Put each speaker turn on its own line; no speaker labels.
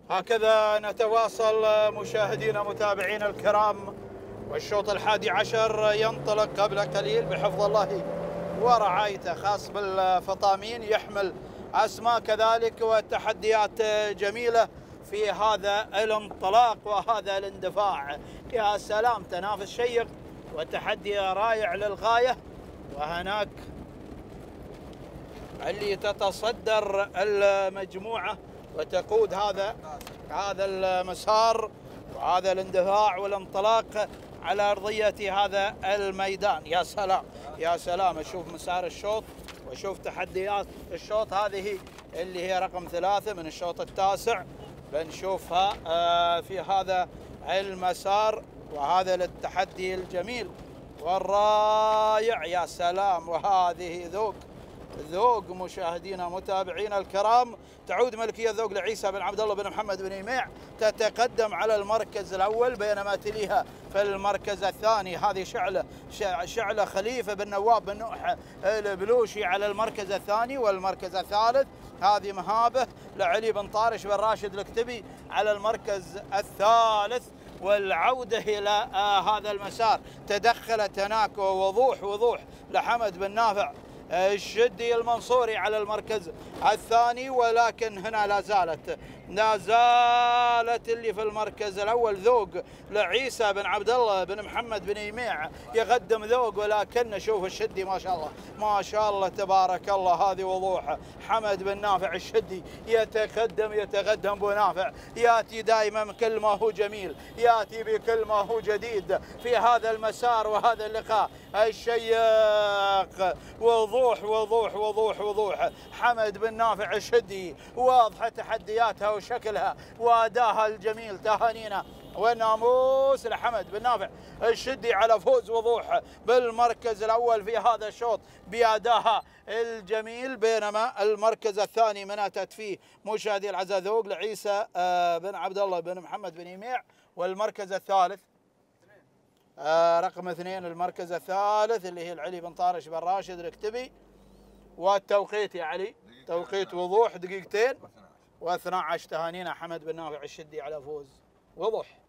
هكذا نتواصل مشاهدينا متابعينا الكرام، والشوط 11 ينطلق قبل قليل بحفظ الله ورعايته، خاص بالفطامين، يحمل أسماء كذلك وتحديات جميلة في هذا الانطلاق وهذا الاندفاع. يا سلام، تنافس شيق وتحدي رائع للغاية. وهناك اللي تتصدر المجموعة وتقود هذا المسار وهذا الاندفاع والانطلاق على أرضية هذا الميدان. يا سلام يا سلام، أشوف مسار الشوط وأشوف تحديات الشوط، هذه اللي هي رقم 3 من الشوط التاسع بنشوفها في هذا المسار، وهذا التحدي الجميل والرائع. يا سلام، وهذه ذوق مشاهدينا متابعينا الكرام. تعود ملكية ذوق لعيسى بن عبد الله بن محمد بن يميع، تتقدم على المركز الأول، بينما تليها في المركز الثاني هذه شعلة خليفة بن نواب بن نوح البلوشي على المركز الثاني، والمركز الثالث هذه مهابة لعلي بن طارش بن راشد الكتبي على المركز الثالث. والعودة إلى هذا المسار تدخلت هناك ووضوح لحمد بن نافع الشدي المنصوري على المركز الثاني، ولكن هنا لا زالت اللي في المركز الأول ذوق لعيسى بن عبد الله بن محمد بن يميع، يقدم ذوق، ولكن نشوف الشدي ما شاء الله تبارك الله، هذه وضوح. حمد بن نافع الشدي يتقدم ابو نافع، ياتي دائما كل ما هو جميل، ياتي بكل ما هو جديد في هذا المسار وهذا اللقاء الشيق. وضوح حمد بن نافع الشدي، واضحه تحدياتها وشكلها واداها الجميل. تهانينا والناموس لحمد بن نافع الشدي على فوز وضوح بالمركز الاول في هذا الشوط باداها الجميل، بينما المركز الثاني من اتت فيه مشاهدي العزاء ذوق لعيسى بن عبد الله بن محمد بن يميع. والمركز الثالث رقم 2 المركز الثالث اللي هي علي بن طارش بن راشد الكتبي. والتوقيت يا علي توقيت وضوح 2:12. تهانينا حمد بن نافع الشدي على فوز وضوح.